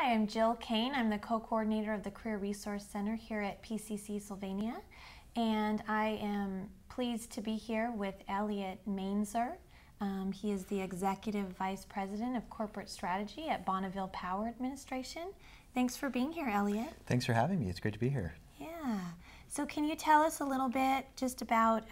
Hi, I'm Jill Kane. I'm the co-coordinator of the Career Resource Center here at PCC Sylvania, and I am pleased to be here with Elliot Mainzer. He is the Executive Vice President of Corporate Strategy at Bonneville Power Administration. Thanks for being here, Elliot. Thanks for having me. It's great to be here. Yeah. So can you tell us a little bit just about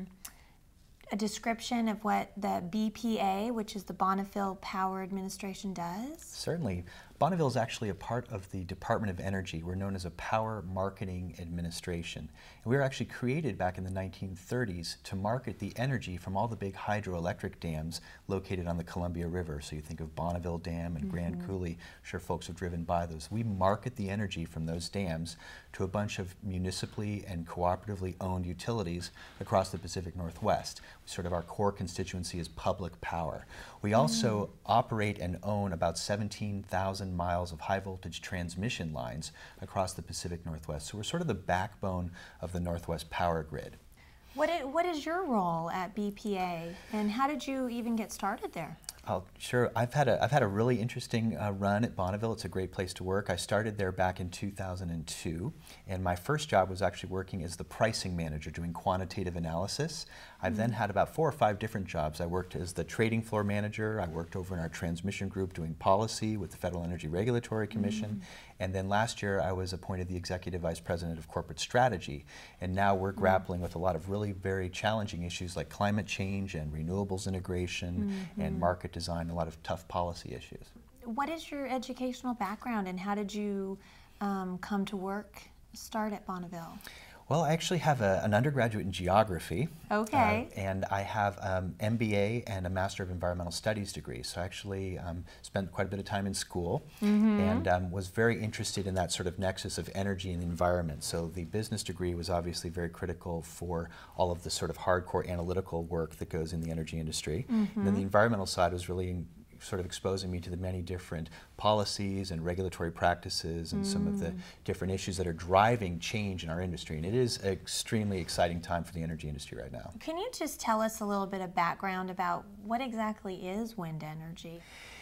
a description of what the BPA, which is the Bonneville Power Administration, does? Certainly. Bonneville is actually a part of the Department of Energy. We're known as a Power Marketing Administration. And we were actually created back in the 1930s to market the energy from all the big hydroelectric dams located on the Columbia River. So you think of Bonneville Dam and Grand Coulee. I'm sure folks have driven by those. We market the energy from those dams to a bunch of municipally and cooperatively owned utilities across the Pacific Northwest. Sort of our core constituency is public power. We also operate and own about 17,000 miles of high voltage transmission lines across the Pacific Northwest. So we're sort of the backbone of the Northwest power grid. What is your role at BPA, and how did you even get started there? Sure. I've had a really interesting run at Bonneville. It's a great place to work. I started there back in 2002, and my first job was actually working as the pricing manager, doing quantitative analysis. I've then had about 4 or 5 different jobs. I worked as the trading floor manager. I worked over in our transmission group doing policy with the Federal Energy Regulatory Commission. And then last year I was appointed the Executive Vice President of Corporate Strategy. And now we're grappling with a lot of really very challenging issues like climate change and renewables integration and market design, a lot of tough policy issues. What is your educational background, and how did you come to start at Bonneville? Well, I actually have an undergraduate in geography. Okay. And I have an MBA and a Master of Environmental Studies degree. So I actually spent quite a bit of time in school and was very interested in that sort of nexus of energy and environment. So the business degree was obviously very critical for all of the sort of hardcore analytical work that goes in the energy industry. And then the environmental side was really sort of exposing me to the many different policies and regulatory practices and some of the different issues that are driving change in our industry. And it is an extremely exciting time for the energy industry right now. Can you just tell us a little bit of background about what exactly is wind energy?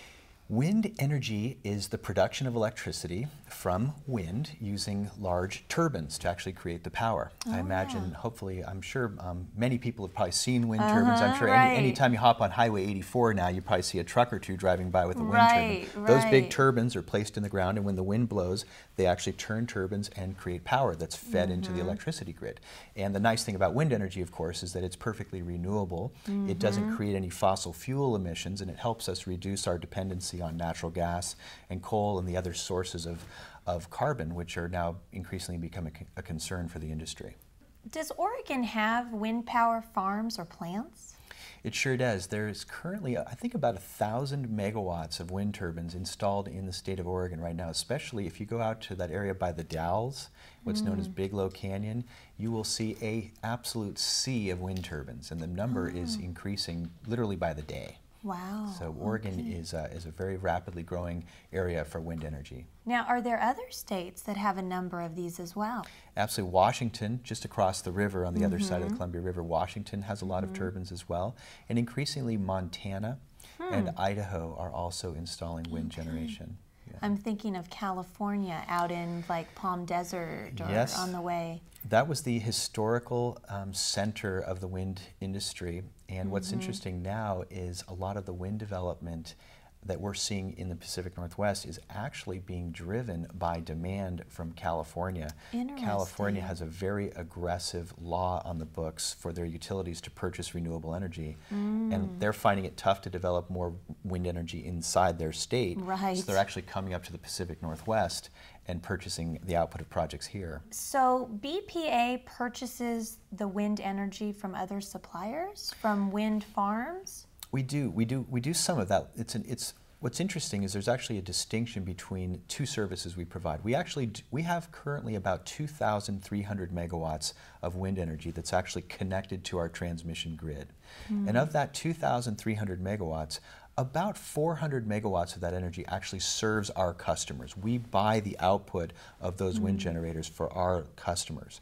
Wind energy is the production of electricity from wind using large turbines to actually create the power. I imagine, hopefully, I'm sure many people have probably seen wind turbines. I'm sure anytime you hop on Highway 84 now, you probably see a truck or two driving by with a wind turbine. Those big turbines are placed in the ground, and when the wind blows, they actually turn turbines and create power that's fed into the electricity grid. And the nice thing about wind energy, of course, is that it's perfectly renewable. It doesn't create any fossil fuel emissions, and it helps us reduce our dependency on natural gas and coal and the other sources of carbon, which are now increasingly becoming a concern for the industry. Does Oregon have wind power farms or plants? It sure does. There is currently, I think, about 1,000 megawatts of wind turbines installed in the state of Oregon right now, especially if you go out to that area by the Dalles, what's known as Bigelow Canyon, you will see an absolute sea of wind turbines, and the number is increasing literally by the day. Wow. So Oregon is a very rapidly growing area for wind energy. Now, are there other states that have a number of these as well? Absolutely. Washington, just across the river on the other side of the Columbia River, Washington has a lot of turbines as well. And increasingly Montana and Idaho are also installing wind generation. Yeah. I'm thinking of California out in like Palm Desert or on the way. That was the historical center of the wind industry. And what's interesting now is a lot of the wind development that we're seeing in the Pacific Northwest is actually being driven by demand from California. California has a very aggressive law on the books for their utilities to purchase renewable energy, and they're finding it tough to develop more wind energy inside their state. So they're actually coming up to the Pacific Northwest and purchasing the output of projects here. So BPA purchases the wind energy from other suppliers, from wind farms? We do some of that. What's interesting is there's actually a distinction between two services we provide. We have currently about 2,300 megawatts of wind energy that's actually connected to our transmission grid. And of that 2,300 megawatts, about 400 megawatts of that energy actually serves our customers. We buy the output of those wind generators for our customers.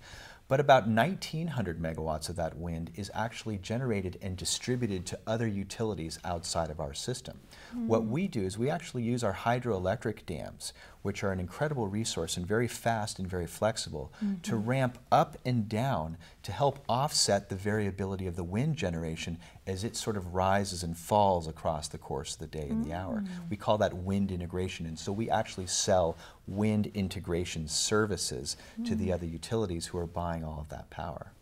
But about 1,900 megawatts of that wind is actually generated and distributed to other utilities outside of our system. What we do is we actually use our hydroelectric dams, which are an incredible resource and very fast and very flexible, to ramp up and down to help offset the variability of the wind generation as it sort of rises and falls across the course of the day and the hour. We call that wind integration, and so we actually sell wind integration services to the other utilities who are buying all of that power.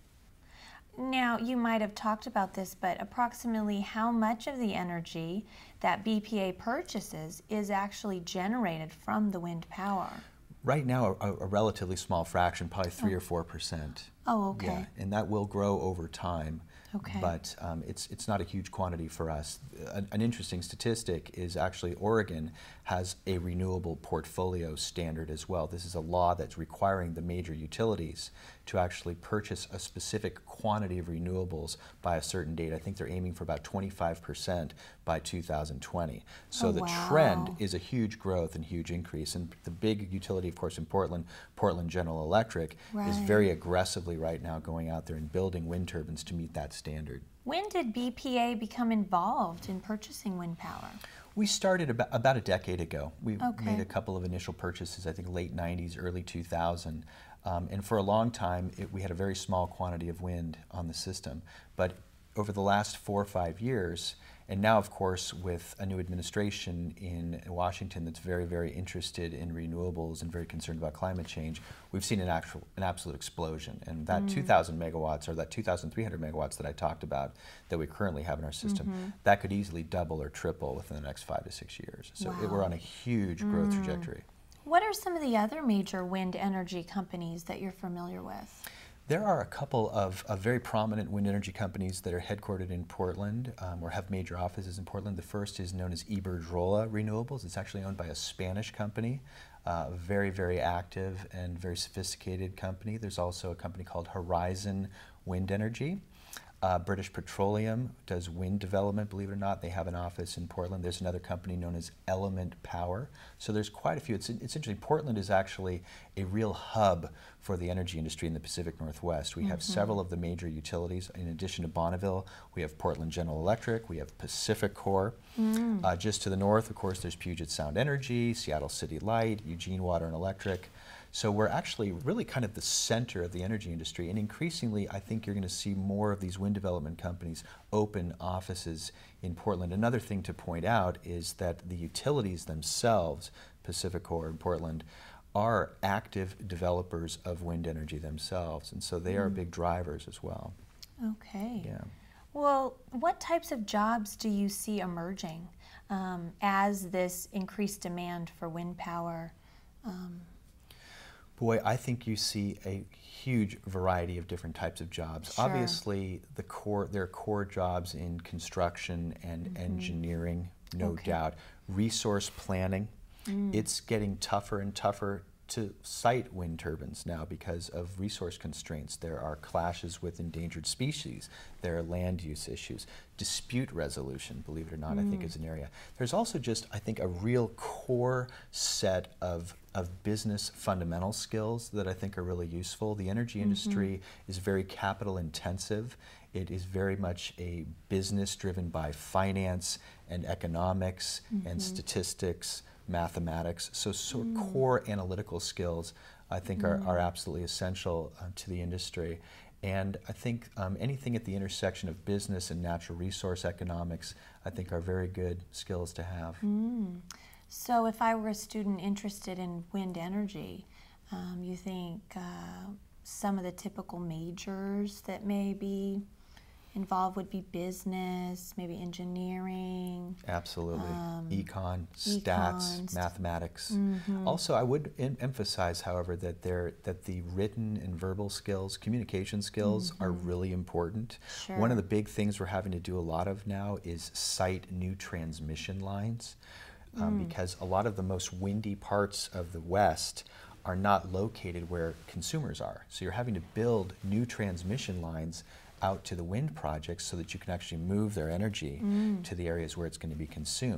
Now, you might have talked about this, but approximately how much of the energy that BPA purchases is actually generated from the wind power? Right now, a relatively small fraction, probably 3 or 4%. Oh, okay. Yeah, and that will grow over time. Okay. But it's not a huge quantity for us. An interesting statistic is actually Oregon has a renewable portfolio standard as well. This is a law that's requiring the major utilities to actually purchase a specific quantity of renewables by a certain date. I think they're aiming for about 25% by 2020. So the trend is a huge growth and huge increase. And the big utility, of course, in Portland, Portland General Electric, is very aggressively right now going out there and building wind turbines to meet that standard. When did BPA become involved in purchasing wind power? We started about a decade ago. We made a couple of initial purchases, I think late 90s, early 2000. And for a long time, we had a very small quantity of wind on the system. But over the last 4 or 5 years, and now, of course, with a new administration in Washington that's very, very interested in renewables and very concerned about climate change, we've seen an absolute explosion. And that 2,000 megawatts, or that 2,300 megawatts that I talked about that we currently have in our system, that could easily double or triple within the next 5 to 6 years. So we're on a huge growth trajectory. What are some of the other major wind energy companies that you're familiar with? There are a couple of very prominent wind energy companies that are headquartered in Portland or have major offices in Portland. The first is known as Iberdrola Renewables. It's actually owned by a Spanish company, very, very active and very sophisticated company. There's also a company called Horizon Wind Energy. British Petroleum does wind development, believe it or not. They have an office in Portland. There's another company known as Element Power. So there's quite a few. It's interesting. Portland is actually a real hub for the energy industry in the Pacific Northwest. We have several of the major utilities. In addition to Bonneville, we have Portland General Electric, we have Pacific Core. Just to the north, of course, there's Puget Sound Energy, Seattle City Light, Eugene Water and Electric. So we're actually really kind of the center of the energy industry, and increasingly I think you're going to see more of these wind development companies open offices in Portland. Another thing to point out is that the utilities themselves, Pacific Core and Portland, are active developers of wind energy themselves, and so they are big drivers as well. Okay. Yeah. Well, what types of jobs do you see emerging as this increased demand for wind power? Boy, I think you see a huge variety of different types of jobs. Sure. Obviously, there are core jobs in construction and engineering, no doubt. Resource planning, it's getting tougher and tougher to site wind turbines now because of resource constraints. There are clashes with endangered species. There are land use issues. Dispute resolution, believe it or not, I think is an area. There's also just, I think, a real core set of business fundamental skills that I think are really useful. The energy industry is very capital intensive. It is very much a business driven by finance and economics and statistics, mathematics. So core analytical skills, I think, are absolutely essential to the industry. And I think anything at the intersection of business and natural resource economics, I think, are very good skills to have. So if I were a student interested in wind energy, you think some of the typical majors that may be involved would be business, maybe engineering. Absolutely. Stats, mathematics. Also, I would emphasize, however, that the written and verbal skills, communication skills, are really important. Sure. One of the big things we're having to do a lot of now is site new transmission lines, because a lot of the most windy parts of the West are not located where consumers are. So you're having to build new transmission lines out to the wind projects so that you can actually move their energy to the areas where it's going to be consumed.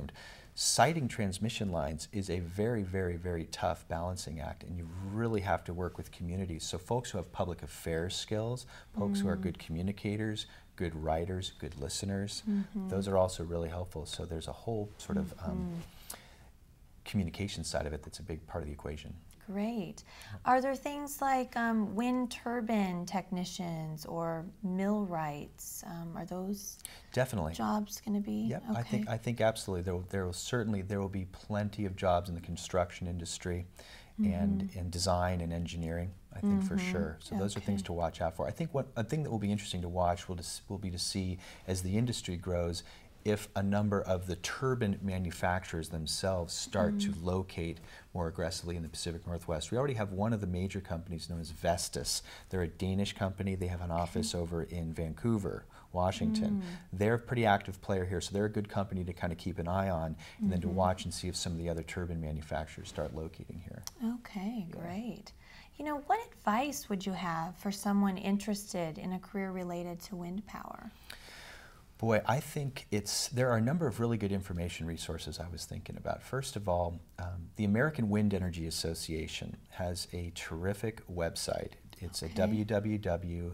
siting transmission lines is a very, very, very tough balancing act, and you really have to work with communities. So folks who have public affairs skills, folks who are good communicators, good writers, good listeners, those are also really helpful. So there's a whole sort of communication side of it that's a big part of the equation. Great. Are there things like wind turbine technicians or millwrights? Are those definitely jobs going to be? Yep, Okay. I think absolutely. There will be plenty of jobs in the construction industry and in design and engineering, I think for sure. So those are things to watch out for. I think a thing that will be interesting to watch will be to see as the industry grows if a number of the turbine manufacturers themselves start to locate more aggressively in the Pacific Northwest. We already have one of the major companies known as Vestas. They're a Danish company. They have an office over in Vancouver, Washington. They're a pretty active player here, so they're a good company to kind of keep an eye on and then to watch and see if some of the other turbine manufacturers start locating here. Okay, great. You know, what advice would you have for someone interested in a career related to wind power? Boy, I think there are a number of really good information resources I was thinking about. First of all, the American Wind Energy Association has a terrific website. It's at www.awea.org,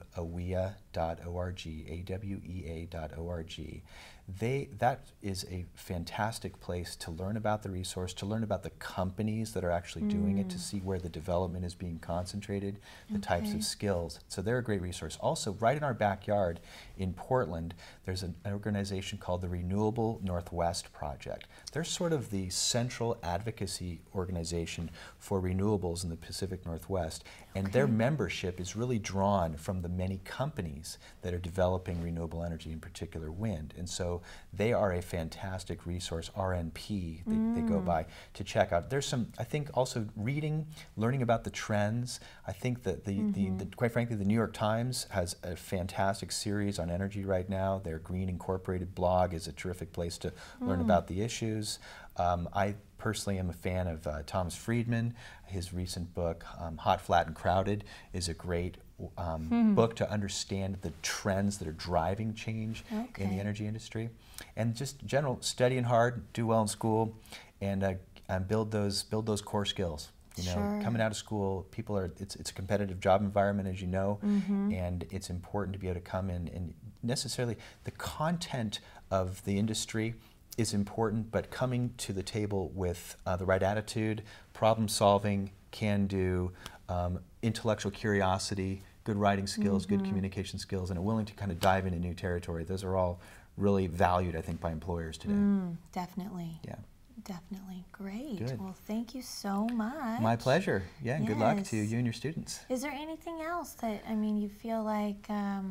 awea.org. That is a fantastic place to learn about the resource, to learn about the companies that are actually doing it, to see where the development is being concentrated, the types of skills. So they're a great resource. Also, right in our backyard in Portland, there's an organization called the Renewable Northwest Project. They're sort of the central advocacy organization for renewables in the Pacific Northwest, and their membership is really drawn from the many companies that are developing renewable energy, in particular wind. And so they are a fantastic resource, RNP, they go by, to check out. There's some, I think, also learning about the trends. I think that quite frankly, the New York Times has a fantastic series on energy right now. Their Green Incorporated blog is a terrific place to learn about the issues. I personally am a fan of Thomas Friedman. His recent book, Hot, Flat, and Crowded, is a great book to understand the trends that are driving change in the energy industry. And just general, studying hard, do well in school, and build those core skills. You know, coming out of school, it's a competitive job environment, as you know, and it's important to be able to come in and necessarily the content of the industry is important, but coming to the table with the right attitude, problem solving, can-do, intellectual curiosity, good writing skills, good communication skills, and willing to kind of dive into new territory. Those are all really valued, I think, by employers today. Definitely. Yeah. Definitely. Great. Good. Well, thank you so much. My pleasure. Yeah, and good luck to you and your students. Is there anything else that, you feel like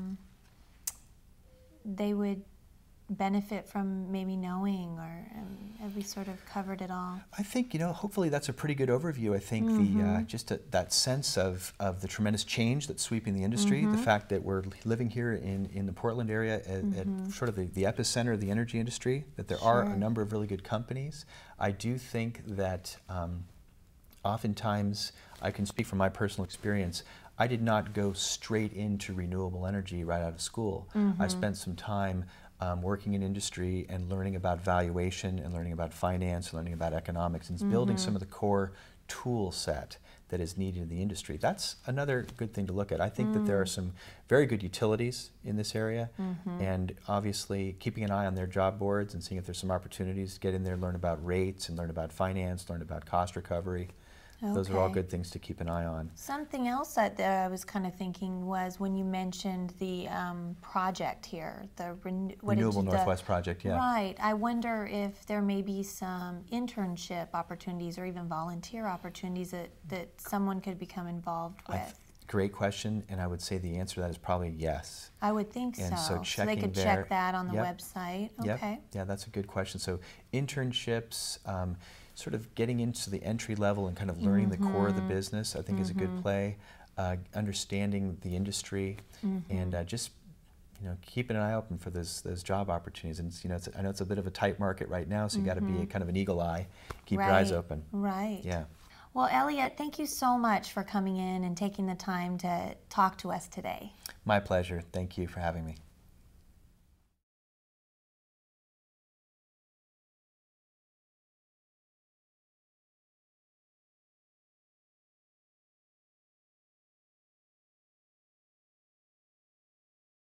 they would benefit from maybe knowing, or have we sort of covered it all? I think, hopefully that's a pretty good overview. I think just that sense of the tremendous change that's sweeping the industry, the fact that we're living here in the Portland area at sort of the epicenter of the energy industry, that there are a number of really good companies. I do think that oftentimes, I can speak from my personal experience, I did not go straight into renewable energy right out of school. I spent some time working in industry and learning about valuation and learning about finance, learning about economics, and building some of the core tool set that is needed in the industry. That's another good thing to look at. I think that there are some very good utilities in this area, and obviously keeping an eye on their job boards and seeing if there's some opportunities to get in there, learn about rates and learn about finance, learn about cost recovery. Those are all good things to keep an eye on. Something else that I was kind of thinking was when you mentioned the project here, the Renewable Northwest Project, yeah. Right. I wonder if there may be some internship opportunities or even volunteer opportunities that someone could become involved with. Great question, and I would say the answer to that is probably yes. I would think and so. So they could check that on the website. Okay. Yeah, that's a good question. So internships, sort of getting into the entry level and kind of learning the core of the business, I think is a good play. Understanding the industry and just keeping an eye open for those job opportunities. And I know it's a bit of a tight market right now, so you got to be kind of an eagle eye, keep your eyes open. Right. Yeah. Well, Elliot, thank you so much for coming in and taking the time to talk to us today. My pleasure. Thank you for having me.